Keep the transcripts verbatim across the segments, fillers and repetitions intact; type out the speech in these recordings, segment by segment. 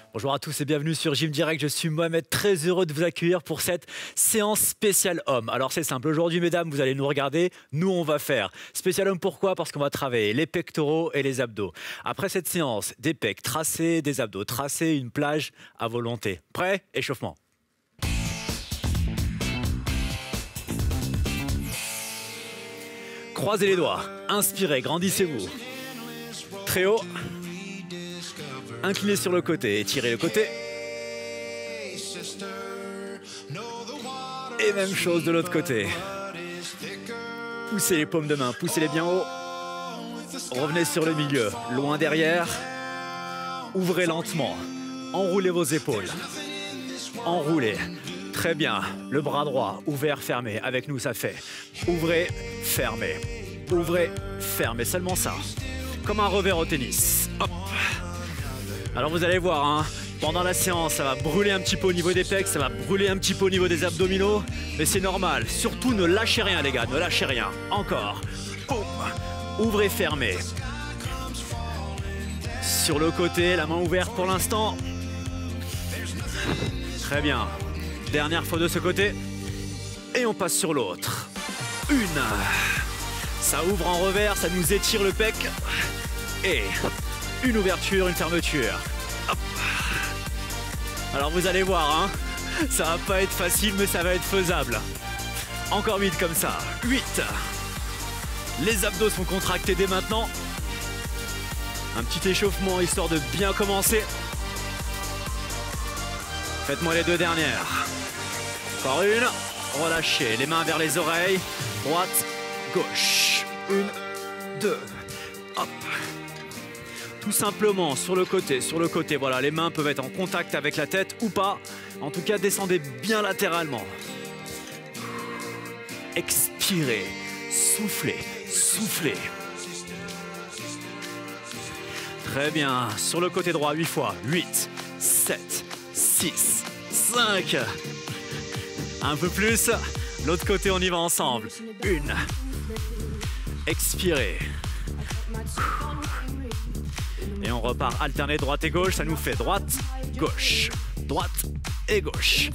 Bonjour à tous et bienvenue sur Gym Direct, je suis Mohamed, très heureux de vous accueillir pour cette séance spéciale homme. Alors c'est simple, aujourd'hui mesdames, vous allez nous regarder, nous on va faire. Spécial homme pourquoi? Parce qu'on va travailler les pectoraux et les abdos. Après cette séance, des pecs tracés, des abdos tracés, une plage à volonté. Prêt? Échauffement. Croisez les doigts, inspirez, grandissez-vous. Très haut. Inclinez sur le côté, étirez le côté. Et même chose de l'autre côté. Poussez les paumes de main, poussez-les bien haut. Revenez sur le milieu, loin derrière. Ouvrez lentement. Enroulez vos épaules. Enroulez. Très bien. Le bras droit, ouvert, fermé. Avec nous, ça fait. Ouvrez, fermez. Ouvrez, fermez. Seulement ça. Comme un revers au tennis. Hop. Alors vous allez voir, hein, pendant la séance, ça va brûler un petit peu au niveau des pecs, ça va brûler un petit peu au niveau des abdominaux, mais c'est normal. Surtout, ne lâchez rien, les gars, ne lâchez rien. Encore. Boum. Ouvrez, fermez. Sur le côté, la main ouverte pour l'instant. Très bien. Dernière fois de ce côté. Et on passe sur l'autre. Une. Ça ouvre en revers, ça nous étire le pec. Et une ouverture, une fermeture. Hop. Alors vous allez voir, hein, ça va pas être facile, mais ça va être faisable. Encore huit comme ça. huit. Les abdos sont contractés dès maintenant. Un petit échauffement histoire de bien commencer. Faites-moi les deux dernières. Encore une. Relâchez les mains vers les oreilles. Droite, gauche. Une, deux. Hop. Tout simplement sur le côté, sur le côté. Voilà, les mains peuvent être en contact avec la tête ou pas. En tout cas, descendez bien latéralement. Expirez. Soufflez. Soufflez. Très bien. Sur le côté droit, huit fois. huit, sept, six, cinq. Un peu plus. L'autre côté, on y va ensemble. Une. Expirez. Et on repart alterner droite et gauche. Ça nous fait droite, gauche, droite et gauche.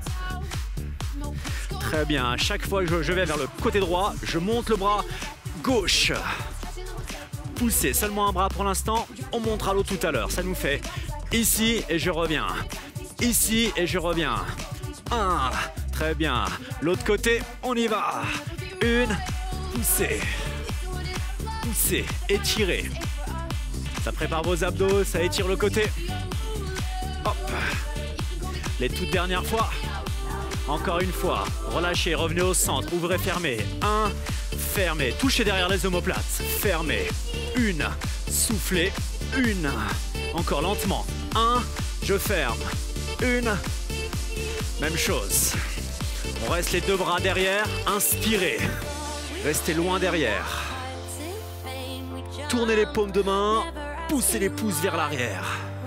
Très bien. À chaque fois que je vais vers le côté droit, je monte le bras gauche. Poussez seulement un bras pour l'instant. On montera l'autre tout à l'heure. Ça nous fait ici et je reviens. Ici et je reviens. Un. Très bien. L'autre côté, on y va. Une. Poussez. Poussez. Étirez. Ça prépare vos abdos, ça étire le côté. Hop. Les toutes dernières fois. Encore une fois. Relâchez, revenez au centre. Ouvrez, fermez. Un. Fermez. Touchez derrière les omoplates. Fermez. Une. Soufflez. Une. Encore lentement. Un. Je ferme. Une. Même chose. On reste les deux bras derrière. Inspirez. Restez loin derrière. Tournez les paumes de main. Poussez les pouces vers l'arrière.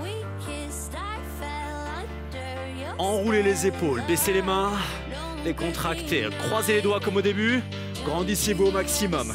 Enroulez les épaules, baissez les mains, les contractez. Croisez les doigts comme au début. Grandissez-vous au maximum.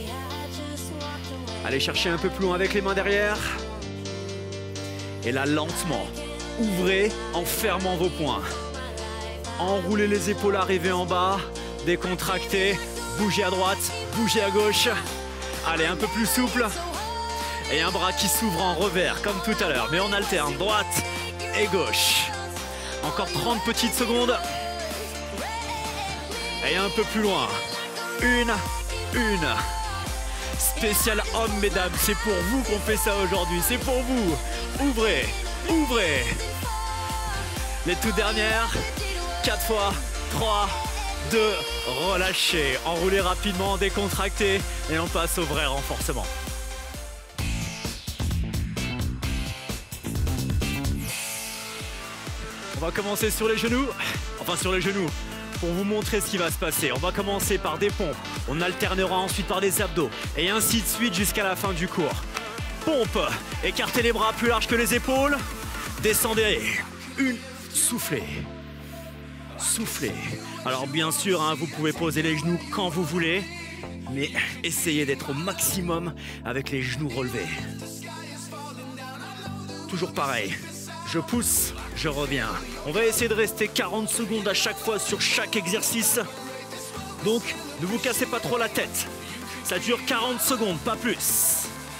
Allez chercher un peu plus loin avec les mains derrière. Et là, lentement, ouvrez en fermant vos poings. Enroulez les épaules, arrivez en bas. Décontractez. Bougez à droite, bougez à gauche. Allez, un peu plus souple. Et un bras qui s'ouvre en revers, comme tout à l'heure. Mais on alterne droite et gauche. Encore trente petites secondes. Et un peu plus loin. Une, une. Spécial homme, mesdames. C'est pour vous qu'on fait ça aujourd'hui. C'est pour vous. Ouvrez, ouvrez. Les toutes dernières. Quatre fois. Trois, deux. Relâchez. Enroulez rapidement, décontractez. Et on passe au vrai renforcement. On va commencer sur les genoux, enfin sur les genoux, pour vous montrer ce qui va se passer. On va commencer par des pompes, on alternera ensuite par des abdos, et ainsi de suite jusqu'à la fin du cours. Pompe, écartez les bras plus larges que les épaules, descendez, une, soufflez, soufflez. Alors bien sûr, hein, vous pouvez poser les genoux quand vous voulez, mais essayez d'être au maximum avec les genoux relevés. Toujours pareil. Je pousse, je reviens. On va essayer de rester quarante secondes à chaque fois sur chaque exercice. Donc, ne vous cassez pas trop la tête. Ça dure quarante secondes, pas plus.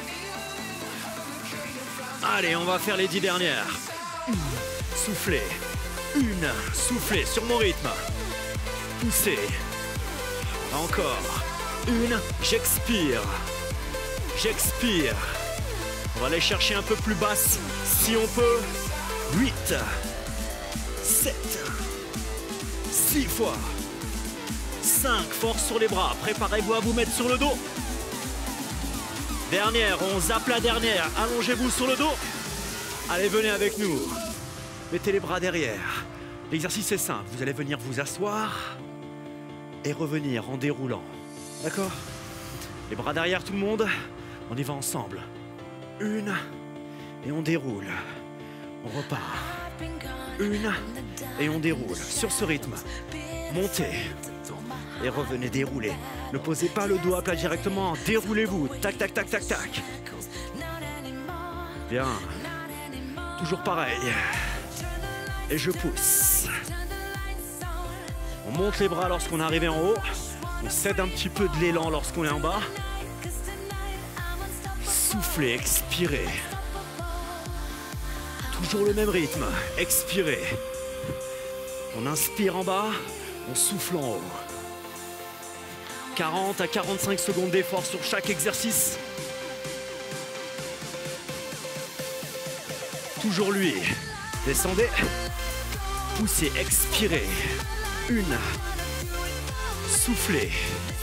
Allez, on va faire les dix dernières. Une, soufflez. Une, soufflez sur mon rythme. Poussez. Encore. Une, j'expire. J'expire. On va aller chercher un peu plus basse si on peut. huit, sept, six fois. cinq, force sur les bras. Préparez-vous à vous mettre sur le dos. Dernière, on zappe la dernière. Allongez-vous sur le dos. Allez, venez avec nous. Mettez les bras derrière. L'exercice est simple. Vous allez venir vous asseoir et revenir en déroulant. D'accord? Les bras derrière tout le monde. On y va ensemble. Une, et on déroule. On repart. Une, et on déroule. Sur ce rythme, montez. Et revenez dérouler. Ne posez pas le dos à plat directement. Déroulez-vous. Tac, tac, tac, tac, tac. Bien. Toujours pareil. Et je pousse. On monte les bras lorsqu'on est arrivé en haut. On cède un petit peu de l'élan lorsqu'on est en bas. Soufflez, expirez. Toujours le même rythme. Expirez. On inspire en bas, on souffle en haut. quarante à quarante-cinq secondes d'effort sur chaque exercice. Toujours lui. Descendez. Poussez, expirez. Une. Soufflez.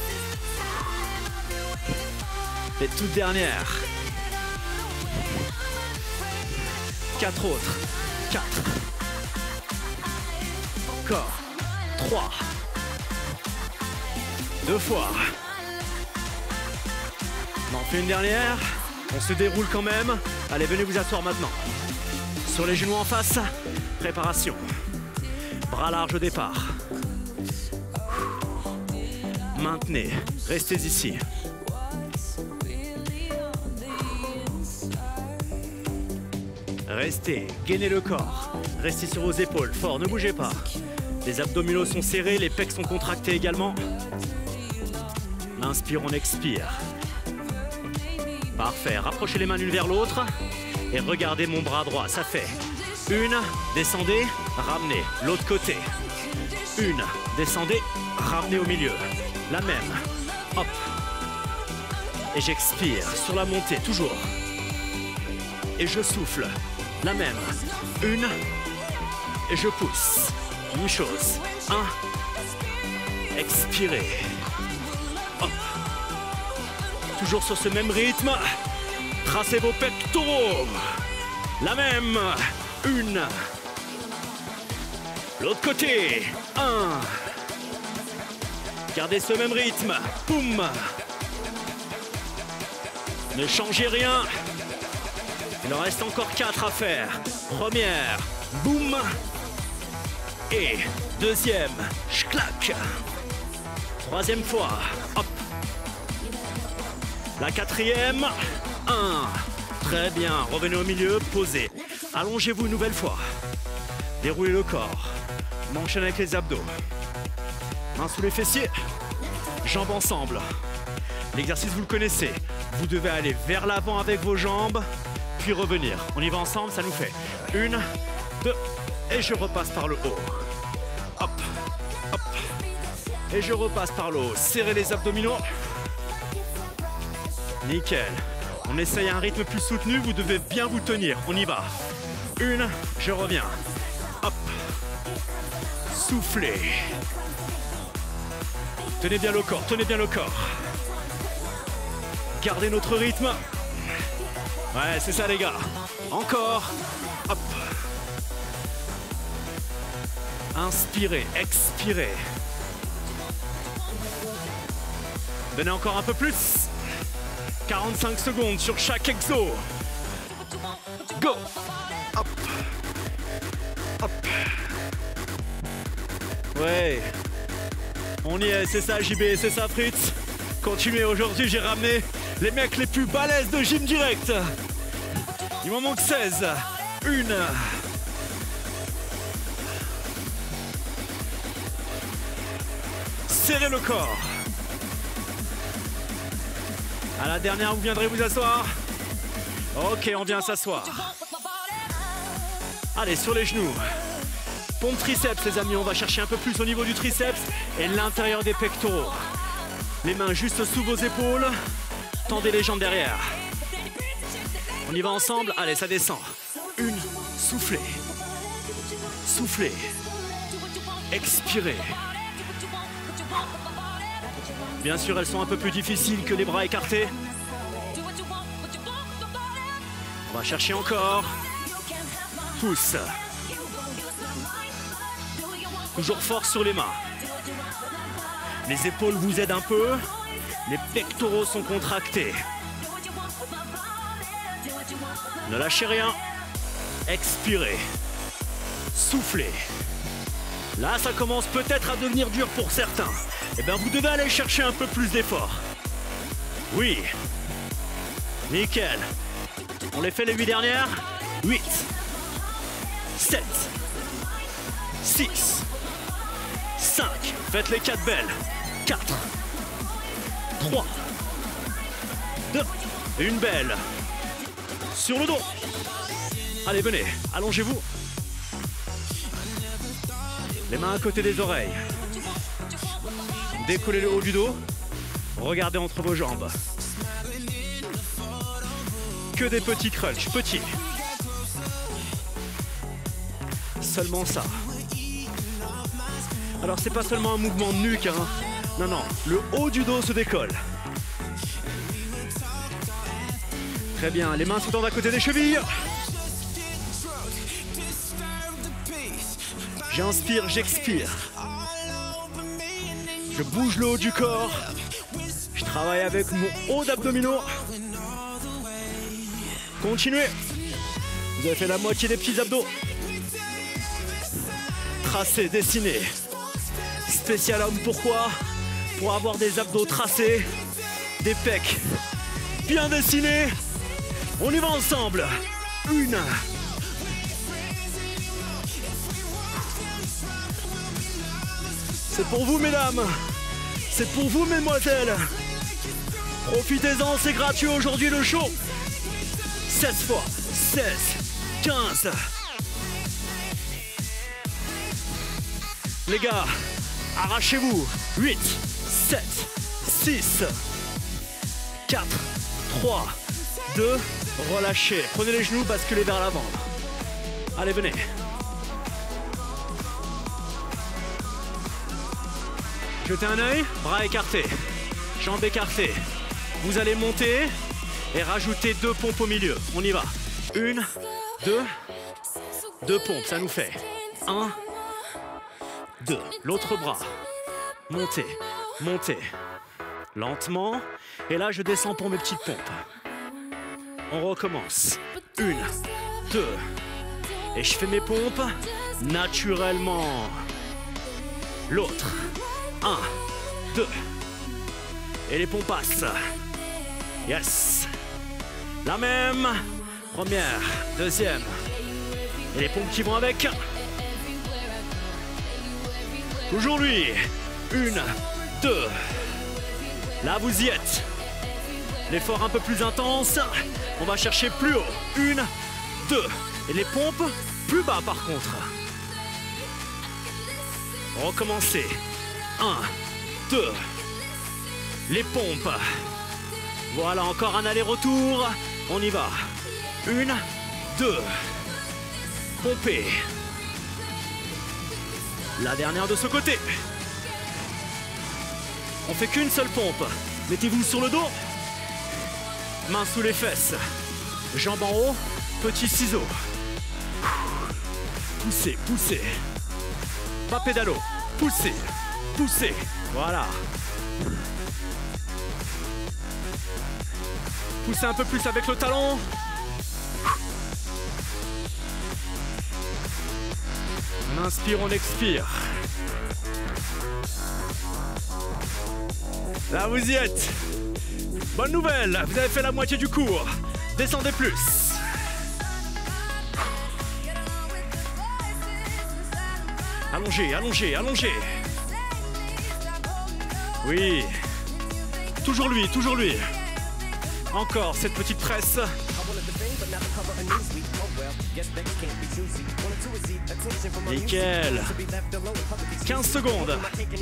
Et toute dernière. Quatre autres. Quatre. Encore. Trois. Deux fois. On en fait une dernière. On se déroule quand même. Allez, venez vous asseoir maintenant. Sur les genoux en face. Préparation. Bras larges au départ. Maintenez. Restez ici. Restez, gainez le corps. Restez sur vos épaules, fort, ne bougez pas. Les abdominaux sont serrés, les pecs sont contractés également. On inspire, on expire. Parfait, rapprochez les mains l'une vers l'autre. Et regardez mon bras droit, ça fait une, descendez, ramenez, l'autre côté. Une, descendez, ramenez au milieu. La même, hop. Et j'expire sur la montée, toujours. Et je souffle. La même. Une. Et je pousse. Une chose. Un. Expirez. Hop. Toujours sur ce même rythme. Tracez vos pectoraux. La même. Une. L'autre côté. Un. Gardez ce même rythme. Boum. Ne changez rien. Il en reste encore quatre à faire. Première, boum. Et deuxième, j'claque. Troisième fois, hop. La quatrième, un. Très bien, revenez au milieu, posez. Allongez-vous une nouvelle fois. Déroulez le corps. On enchaîne avec les abdos. Mains sous les fessiers. Jambes ensemble. L'exercice, vous le connaissez. Vous devez aller vers l'avant avec vos jambes. Puis revenir. On y va ensemble, ça nous fait une, deux, et je repasse par le haut. Hop, hop, et je repasse par le haut. Serrez les abdominaux. Nickel. On essaye un rythme plus soutenu, vous devez bien vous tenir. On y va. Une, je reviens. Hop. Soufflez. Tenez bien le corps, tenez bien le corps. Gardez notre rythme. Ouais, c'est ça les gars. Encore. Hop. Inspirez, expirez. Venez encore un peu plus. quarante-cinq secondes sur chaque exo. Go. Hop. Hop. Ouais. On y est, c'est ça J B, c'est ça Fritz. Continuez, aujourd'hui j'ai ramené les mecs les plus balèzes de Gym Direct. Il m'en manque seize. Une. serrez le corps. À la dernière, vous viendrez vous asseoir. Ok, on vient s'asseoir. Allez, sur les genoux. Pompe triceps, les amis. On va chercher un peu plus au niveau du triceps et l'intérieur des pectoraux. Les mains juste sous vos épaules. Tendez les jambes derrière. On y va ensemble. Allez, ça descend. Une, soufflez. Soufflez. Expirez. Bien sûr, elles sont un peu plus difficiles que les bras écartés. On va chercher encore. Pousse. Toujours fort sur les mains. Les épaules vous aident un peu. Les pectoraux sont contractés. Ne lâchez rien. Expirez. Soufflez. Là, ça commence peut-être à devenir dur pour certains. Eh bien, vous devez aller chercher un peu plus d'effort. Oui. Nickel. On les fait les huit dernières. huit. sept. six. cinq. Faites les quatre belles. quatre. trois. deux. Une belle. Sur le dos. Allez, venez. Allongez-vous. Les mains à côté des oreilles. Décollez le haut du dos. Regardez entre vos jambes. Que des petits crunchs, petits. Seulement ça. Alors c'est pas seulement un mouvement de nuque, hein. Non, non, le haut du dos se décolle. Très bien, les mains se tendent à côté des chevilles. J'inspire, j'expire. Je bouge le haut du corps. Je travaille avec mon haut d'abdominaux. Continuez. Vous avez fait la moitié des petits abdos. Tracé, dessiné. Spécial homme, pourquoi? Pour avoir des abdos tracés, des pecs bien dessinés. On y va ensemble. Une. C'est pour vous, mesdames. C'est pour vous, mesdemoiselles. Profitez-en, c'est gratuit aujourd'hui le show. seize fois. seize. quinze. Les gars, arrachez-vous. huit, sept, six, quatre, trois, deux, relâchez. Prenez les genoux, basculez vers l'avant. Allez, venez. Jetez un œil, bras écartés, jambes écartées. Vous allez monter et rajouter deux pompes au milieu. On y va. Une, deux, deux pompes, ça nous fait un, deux. L'autre bras. Montez, montez. Lentement. Et là, je descends pour mes petites pompes. On recommence. Une, deux. Et je fais mes pompes naturellement. L'autre. Un, deux. Et les pompes passent. Yes. La même. Première, deuxième. Et les pompes qui vont avec. Toujours lui. Une, deux. Là, vous y êtes. L'effort un peu plus intense. On va chercher plus haut. Une, deux. Et les pompes plus bas par contre. Recommencez. Un, deux. Les pompes. Voilà, encore un aller-retour. On y va. Une, deux. Pompez. La dernière de ce côté. On fait qu'une seule pompe. Mettez-vous sur le dos. Mains sous les fesses. Jambes en haut. Petit ciseau. Poussez, poussez. Pas pédalo. Poussez, poussez. Voilà. Poussez un peu plus avec le talon. On inspire, on expire. Là, vous y êtes. Bonne nouvelle, vous avez fait la moitié du cours. Descendez plus. Allongez, allongez, allongez. Oui. Toujours lui, toujours lui. Encore cette petite presse. Nickel. quinze secondes.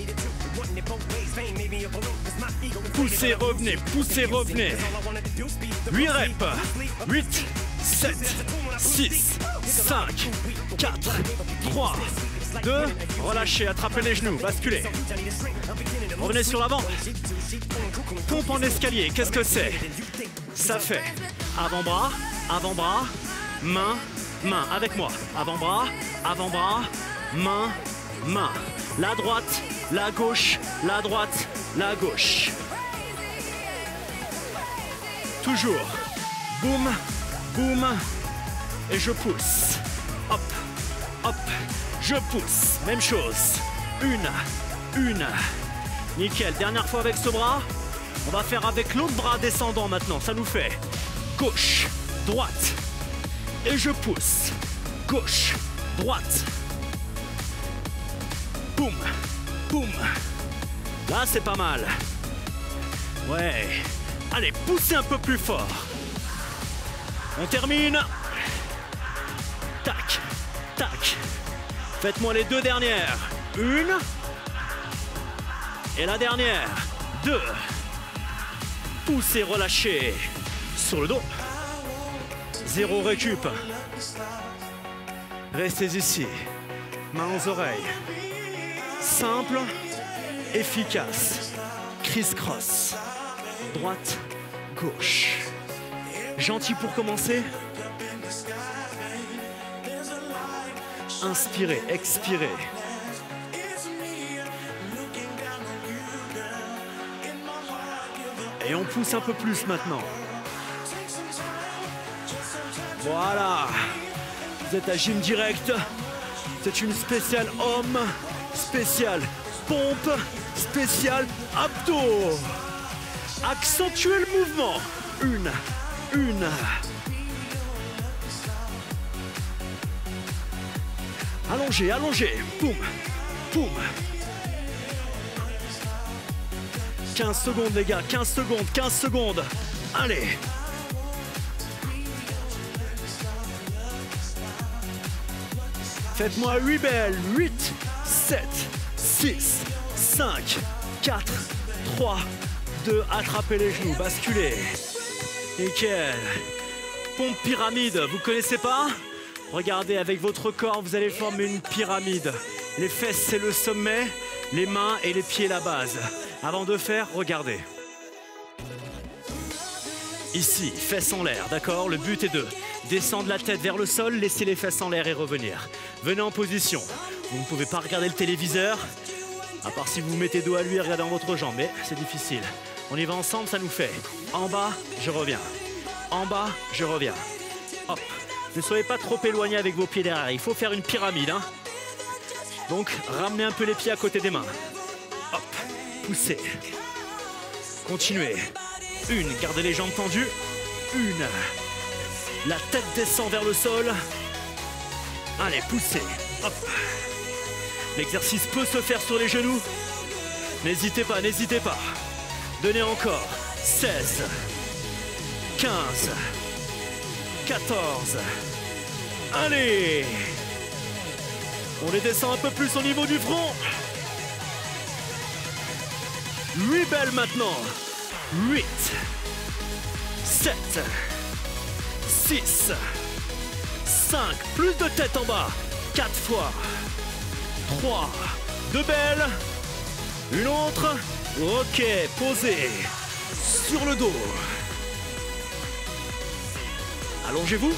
Poussez, revenez, poussez, revenez. huit reps. huit, sept, six, cinq, quatre, trois, deux. Relâchez, attrapez les genoux, basculez. Revenez sur l'avant. Pompe en escalier, qu'est-ce que c'est? Ça fait avant-bras, avant-bras, main, main. Avec moi. Avant-bras, avant-bras, main, main. La droite, la gauche, la droite, la gauche. Toujours. Boum, boum. Et je pousse. Hop, hop. Je pousse. Même chose. Une, une. Nickel. Dernière fois avec ce bras. On va faire avec l'autre bras descendant maintenant. Ça nous fait gauche, droite. Et je pousse. Gauche, droite. Boum, boum. Là, c'est pas mal. Ouais. Allez, poussez un peu plus fort. On termine. Tac, tac. Faites-moi les deux dernières. Une. Et la dernière. Deux. Poussez, relâchez. Sur le dos. Zéro récup. Restez ici. Mains aux oreilles. Simple, efficace. Criss-cross. Droite, gauche. Gentil pour commencer. Inspirez, expirez. Et on pousse un peu plus maintenant. Voilà. Vous êtes à Gym Direct. C'est une spéciale homme, spéciale pompe, spéciale abdos. Accentuez le mouvement. Une, une. Allongez, allongez. Boum, boum. quinze secondes les gars, quinze secondes, quinze secondes. Allez. Faites-moi huit belles. huit, sept, six, cinq, quatre, trois, deux. Attrapez les genoux, basculez. Nickel. Pompe pyramide, vous connaissez pas? Regardez, avec votre corps, vous allez former une pyramide. Les fesses, c'est le sommet, les mains et les pieds, la base. Avant de faire, regardez. Ici, fesses en l'air, d'accord? Le but est de descendre la tête vers le sol, laisser les fesses en l'air et revenir. Venez en position. Vous ne pouvez pas regarder le téléviseur, à part si vous vous mettez dos à lui et regardez dans votre jambe, mais c'est difficile. On y va ensemble, ça nous fait en bas, je reviens. En bas, je reviens. Hop. Ne soyez pas trop éloigné avec vos pieds derrière. Il faut faire une pyramide. Hein. Donc, ramenez un peu les pieds à côté des mains. Hop. Poussez. Continuez. Une. Gardez les jambes tendues. Une. La tête descend vers le sol. Allez, poussez. Hop. L'exercice peut se faire sur les genoux. N'hésitez pas, n'hésitez pas. Donnez encore. seize. quinze. quatorze. Allez. On les descend un peu plus au niveau du front. huit belles maintenant. huit. sept. six. cinq. Plus de tête en bas. quatre fois. trois. Deux belles. Une autre. Ok. Posez. Sur le dos. Allongez-vous.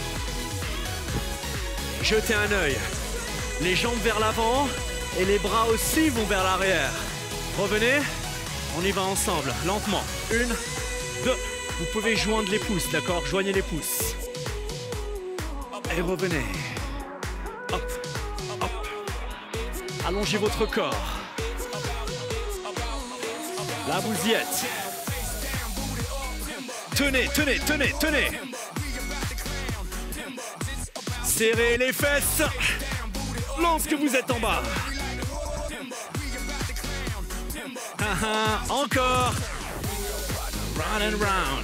Jetez un œil. Les jambes vers l'avant et les bras aussi vont vers l'arrière. Revenez. On y va ensemble, lentement. Une, deux. Vous pouvez joindre les pouces, d'accord? Joignez les pouces. Et revenez. Hop, hop. Allongez votre corps. Là, vous y êtes. Tenez, tenez, tenez, tenez. Serrez les fesses. Lorsque vous êtes en bas. Ah. Uh-huh. Encore. Round and round.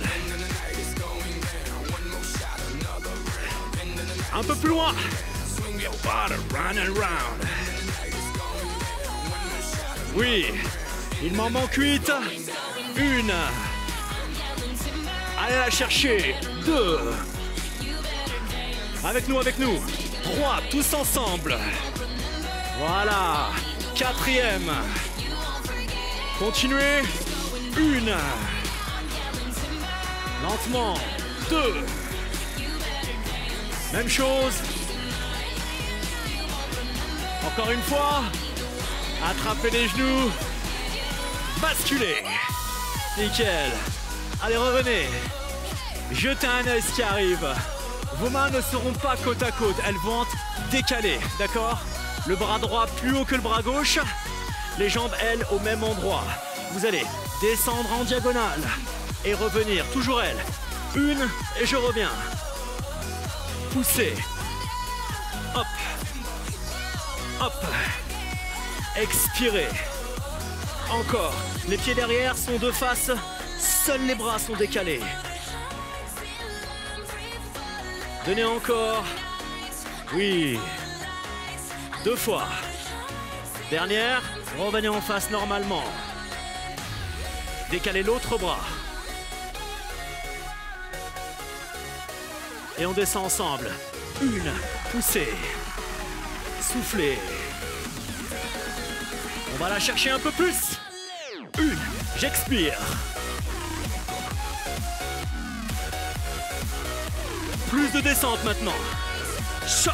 Un peu plus loin. Round and round. Oui, il m'en manque huit. Une. Allez la chercher. Deux. Avec nous, avec nous. Trois, tous ensemble. Voilà. Quatrième. Continuez. Une. Lentement. Deux. Même chose. Encore une fois. Attrapez les genoux. Basculez. Nickel. Allez, revenez. Jetez un œil ce qui arrive. Vos mains ne seront pas côte à côte. Elles vont être décalées. D'accord? Le bras droit plus haut que le bras gauche. Les jambes, elles, au même endroit. Vous allez descendre en diagonale. Et revenir. Toujours elles. Une. Et je reviens. Poussez. Hop. Hop. Expirez. Encore. Les pieds derrière sont de face. Seuls les bras sont décalés. Donnez encore. Oui. Deux fois. Dernière. Revenez en face normalement. Décalez l'autre bras. Et on descend ensemble. Une. Poussez. Soufflez. On va la chercher un peu plus. Une. J'expire. Plus de descente maintenant. Chop.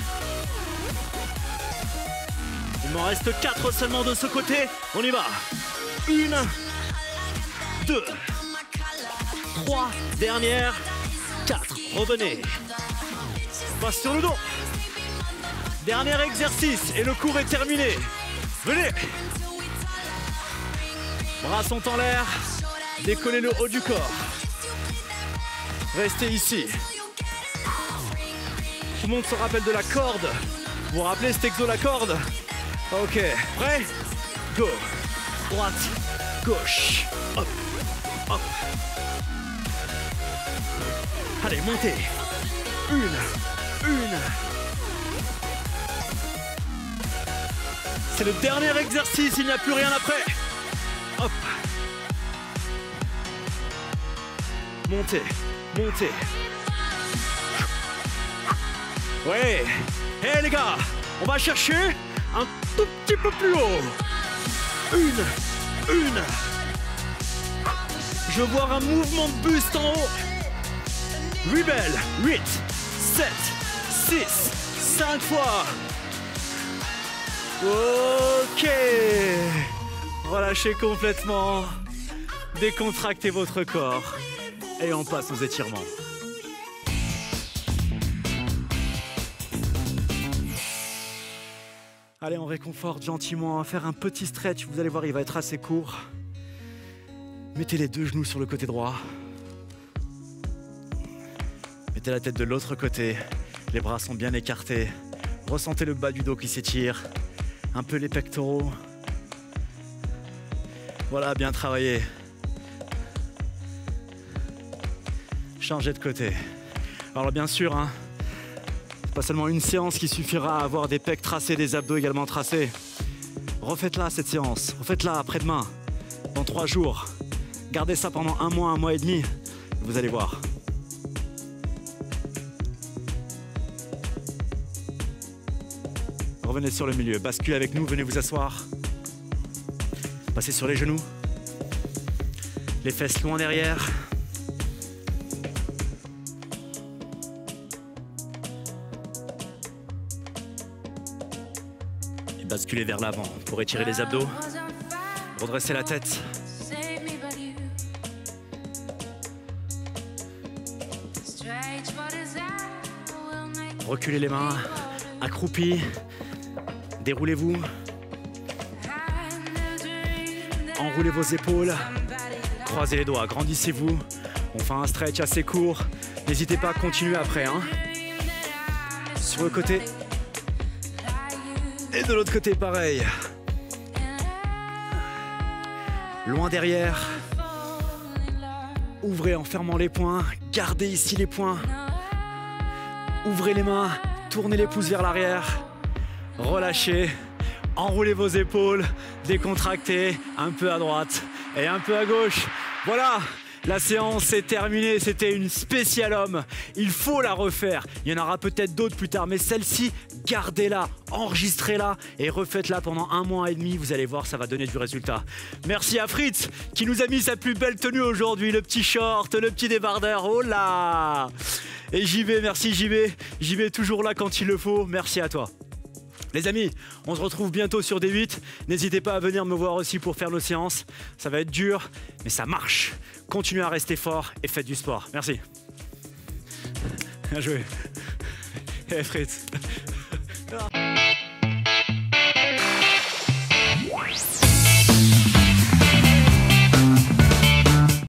Il m'en reste quatre seulement de ce côté. On y va. Une. Deux. Trois. Dernière. Quatre. Revenez. On passe sur le dos. Dernier exercice et le cours est terminé. Venez. Bras sont en l'air. Décollez le haut du corps. Restez ici. Tout le monde se rappelle de la corde. Vous vous rappelez cet exo la corde? Ok. Prêt? Go. Droite. Gauche. Hop. Hop. Allez, montez. Une. Une. C'est le dernier exercice, il n'y a plus rien après. Hop. Montez, montez. Ouais. Hé hey, les gars, on va chercher un tout petit peu plus haut. Une, une. Je veux voir un mouvement de buste en haut. Rebelle, huit, sept, six, cinq fois. Ok. Relâchez complètement. Décontractez votre corps. Et on passe aux étirements. Allez, on réconforte gentiment. On va faire un petit stretch. Vous allez voir, il va être assez court. Mettez les deux genoux sur le côté droit. Mettez la tête de l'autre côté. Les bras sont bien écartés. Ressentez le bas du dos qui s'étire. Un peu les pectoraux. Voilà, bien travaillé. Changez de côté. Alors bien sûr, hein, pas seulement une séance qui suffira à avoir des pecs tracés, des abdos également tracés. Refaites-la cette séance. Refaites-la après-demain, dans trois jours. Gardez ça pendant un mois, un mois et demi. Vous allez voir. Revenez sur le milieu, basculez avec nous, venez vous asseoir. Passez sur les genoux. Les fesses loin derrière. Et basculez vers l'avant pour étirer les abdos. Redressez la tête. Reculez les mains, accroupis. Déroulez-vous. Enroulez vos épaules. Croisez les doigts, grandissez-vous. On fait un stretch assez court. N'hésitez pas à continuer après. Hein. Sur le côté. Et de l'autre côté, pareil. loin derrière. Ouvrez en fermant les poings, gardez ici les poings. Ouvrez les mains, tournez les pouces vers l'arrière. Relâchez, enroulez vos épaules, décontractez, un peu à droite et un peu à gauche. Voilà, la séance est terminée, c'était une spéciale homme. Il faut la refaire, il y en aura peut-être d'autres plus tard, mais celle-ci, gardez-la, enregistrez-la et refaites-la pendant un mois et demi, vous allez voir, ça va donner du résultat. Merci à Fritz qui nous a mis sa plus belle tenue aujourd'hui, le petit short, le petit débardeur, oh là! Et J B, merci J B, J B toujours là quand il le faut, merci à toi. Les amis, on se retrouve bientôt sur D huit. N'hésitez pas à venir me voir aussi pour faire nos séances. Ça va être dur, mais ça marche. Continuez à rester fort et faites du sport. Merci. Bien joué. Hey Fritz.